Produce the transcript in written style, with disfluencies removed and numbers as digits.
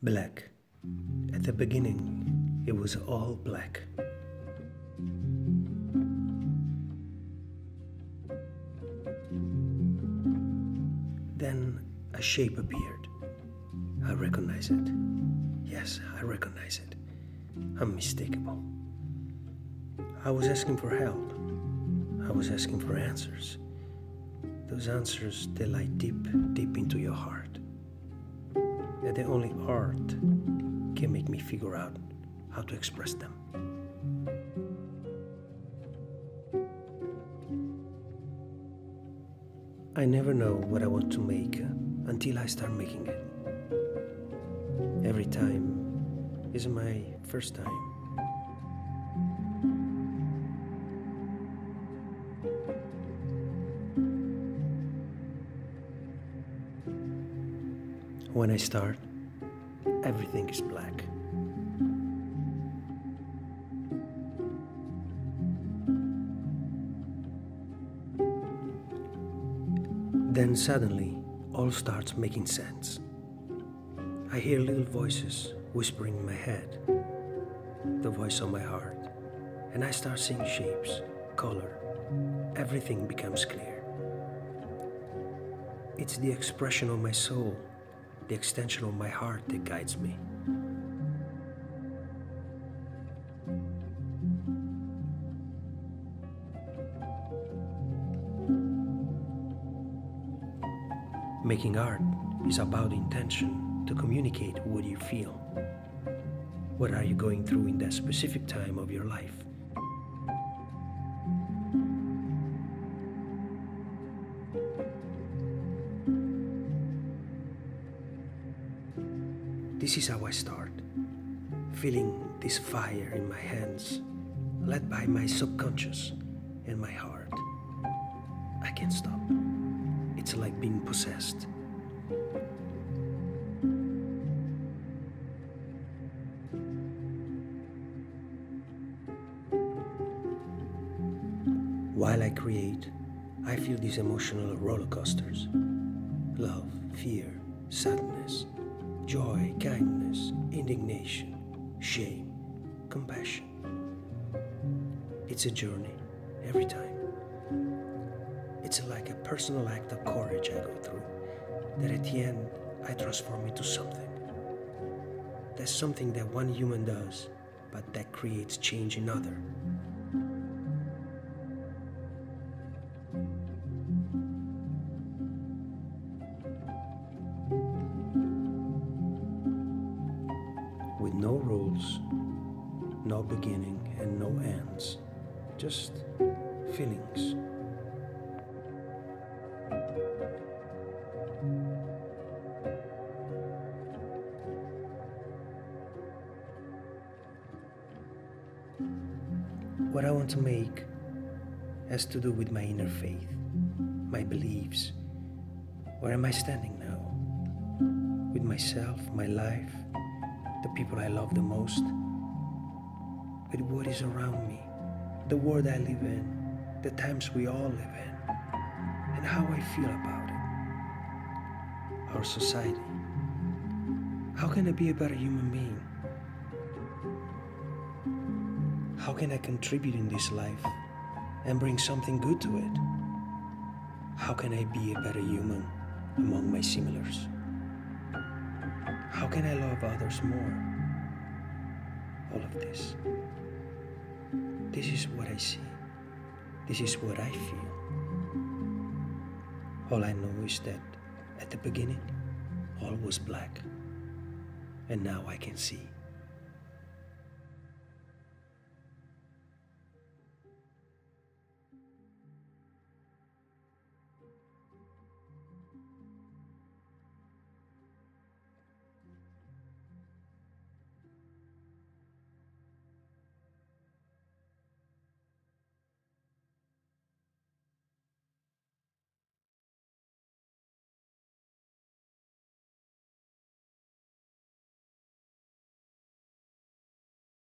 Black. At the beginning, it was all black. Then a shape appeared. I recognize it. Yes, I recognize it. Unmistakable. I was asking for help. I was asking for answers. Those answers, they lie deep, deep into your heart. And the only art can make me figure out how to express them. I never know what I want to make until I start making it. Every time is my first time. When I start, everything is black. Then suddenly, all starts making sense. I hear little voices whispering in my head, the voice of my heart, and I start seeing shapes, color. Everything becomes clear. It's the expression of my soul, the extension of my heart that guides me. Making art is about intention to communicate what you feel. What are you going through in that specific time of your life? This is how I start, feeling this fire in my hands, led by my subconscious and my heart. I can't stop. It's like being possessed. While I create, I feel these emotional roller coasters. Love, fear, sadness, joy, kindness, indignation, shame, compassion. It's a journey every time. It's like a personal act of courage I go through, that at the end I transform into something. There's something that one human does, but that creates change in others. With no rules, no beginning and no ends, just feelings. What I want to make has to do with my inner faith, my beliefs. Where am I standing now? With myself, my life, the people I love the most, with what is around me, the world I live in, the times we all live in, and how I feel about it. Our society. How can I be a better human being? How can I contribute in this life and bring something good to it? How can I be a better human among my similars? How can I love others more? All of this. This is what I see. This is what I feel. All I know is that at the beginning, all was black. And now I can see.